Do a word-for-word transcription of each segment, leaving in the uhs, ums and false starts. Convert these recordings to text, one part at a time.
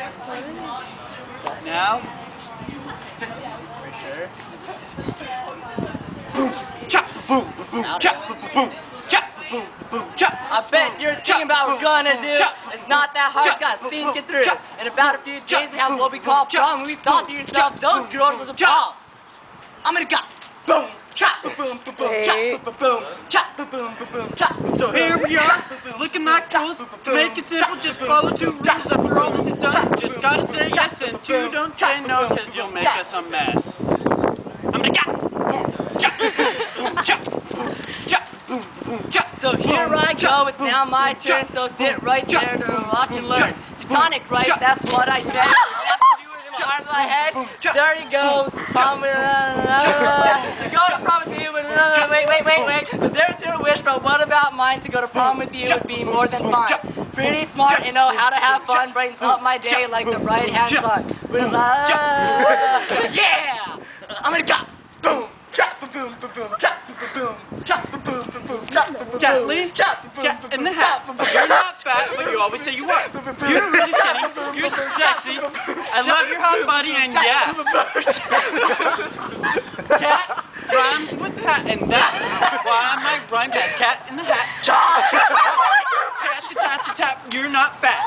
Now. For sure. Boom, chop, boom, boom, chop, boom, chop, boom, boom, chop. I bet you're thinking about what we're gonna do. It's not that hard, just gotta think it through. In about a few days, we have what we call prom. We thought to yourself, those girls are the prom. I'm gonna go. Boom, chop, boom, boom, boom, chop, boom, boom, chop, boom, boom, boom, chop. So here we are, looking like fools. To make it simple, just follow two rules. After all this is done, just gotta say yes and two, don't say no, cause you'll make us a mess. I'm gonna go. So here I go, it's now my turn, so sit right there to watch and learn. Tectonic, right? That's what I said. I have to do it in my arms and my head. There you go. Prom with, uh, to go to prom with you, but uh, wait, wait, wait, wait. So there's your wish, but what about mine? To go to prom with you would be more than fine. Pretty smart and know how to have fun, brightens up my day like the right hand sun. With love, yeah! I'm gonna go. Boom. Chop, boom, boom, boom, chop, boom, boom, chop, boom, boom, boom, chop, boom, Kathleen, chop, get in the hat. You're not fat, but you always say you are. You're really skinny. You're sexy. I love your hot body, and yeah. Cat rhymes with pat, and that's why my rhyme has cat in the hat. Cat to tap to tap. You're not fat.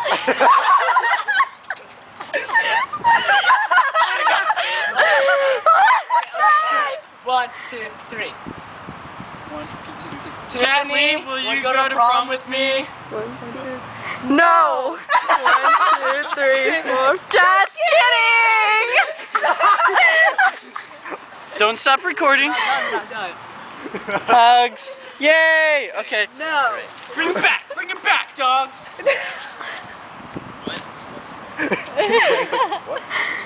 One, two, three. One, two, three. Kathleen, will you go, go to prom with me? One, two. No! One, two, three, four. Just kidding! Don't stop recording. No, no, no. Hugs. Yay! Okay. No. Bring it back. Bring it back, dogs. What?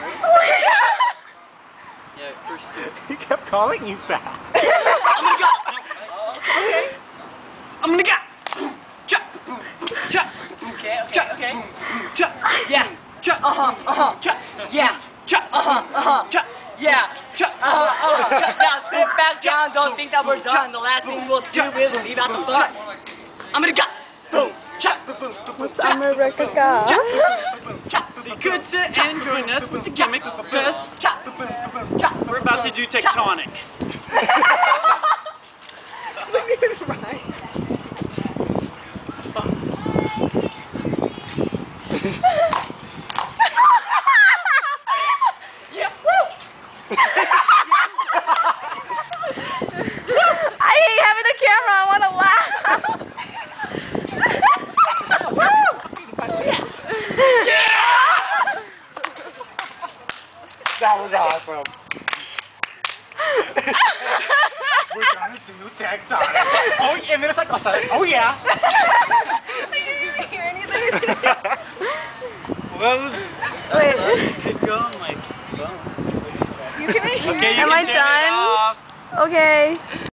Yeah, first two. He kept calling you fat. I'm gonna go. Okay. I'm gonna go. Chop, boom, chop. Okay, okay, okay. Chop. Yeah. Chop. Uh huh. Uh huh. Chop. Yeah. Chop. Uh huh. Uh huh. Chop. Yeah. Chop. Uh huh. Uh huh. Now sit back down. Don't think that we're done. The last thing we'll do is leave out the fun. I'm gonna go. Boom. Chop. Boom. Boom. Boom. I'm a record guy. So you could sit and join us with the gimmick because we're about to do Tectonic. I hate having the camera. I want to laugh. That was awesome. We're gonna do Tectonic. Oh, and then it's like, oh yeah. I didn't even hear anything. Well, that was, Wait. that was good going, like, boom. You can hear Okay, you Am can I turn it done? off. Okay.